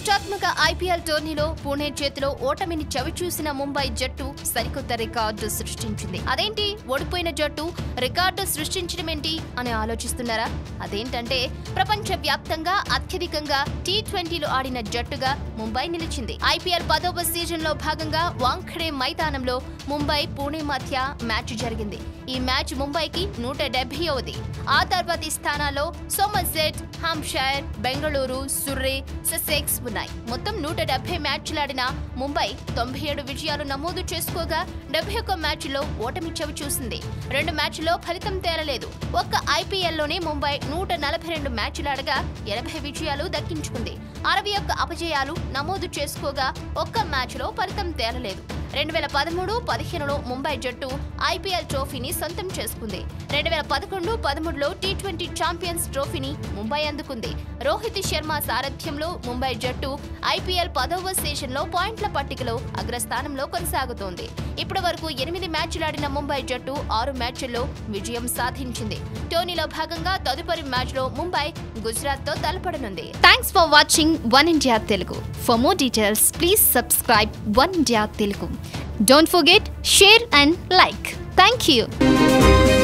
ప్రతిష్టాత్మక ఐపీఎల్ టోర్నీలో పుణె చేతిలో ఓటమిని చవిచూసిన ముంబై జట్టు సరికొత్త రికార్డు సృష్టించింది. అదేంటి, ఓడిపోయిన జట్టు రికార్డు సృష్టించడమేంటి అని ఆలోచిస్తున్నారా? అదేంటంటే ప్రపంచ వ్యాప్తంగా అత్యధికంగా టీ20లు ఆడిన జట్టుగా ముంబై నిలిచింది. ఐపీఎల్ 10వ సీజన్లో భాగంగా వాంఖడే మైదానంలో ముంబై పుణె మధ్య మ్యాచ్ జరిగింది. ఈ మ్యాచ్ ముంబైకి 170వ. ఆ తర్వాతి స్థానాల్లో Somerset, Hampshire, Bengaluru, Surrey, Sussex ఉన్నాయి. మొత్తం 170 మ్యాచ్లాడిన ముంబై 97 విజయాలు నమోదు చేసుకోగా 71 మ్యాచ్లో ఓటమి చవి చూసింది. 2 మ్యాచ్ల్లో ఫలితం తేలలేదు. ఒక్క ఐపీఎల్లోనే ముంబై 142 మ్యాచ్లాడగా 80 విజయాలు దక్కించుకుంది. 61 అపజయాలు నమోదు చేసుకోగా ఒక్క మ్యాచ్లో ఫలితం తేలలేదు. 2013-15లో ముంబై జట్టు ఐపీఎల్ ట్రోఫీని సొంతం చేసుకుంది. 2011-13లో టీ20 ఛాంపియన్స్ ట్రోఫీని ముంబై అందుకుంది. రోహిత్ శర్మ సారథ్యంలో ముంబై జట్టు ఐపీఎల్ 10వ సీజన్లో పాయింట్ల పట్టికలో అగ్రస్థానంలో కొనసాగుతోంది. ఇప్పటి వరకు 8 మ్యాచ్లాడిన ముంబై జట్టు 6 మ్యాచ్ల్లో విజయం సాధించింది. టోర్నీలో భాగంగా తదుపరి మ్యాచ్లో ముంబై గుజరాత్తో తలపడనుంది. Thanks for watching one India Telugu. For more details please subscribe one India Telugu. Don't forget, share and like. Thank you.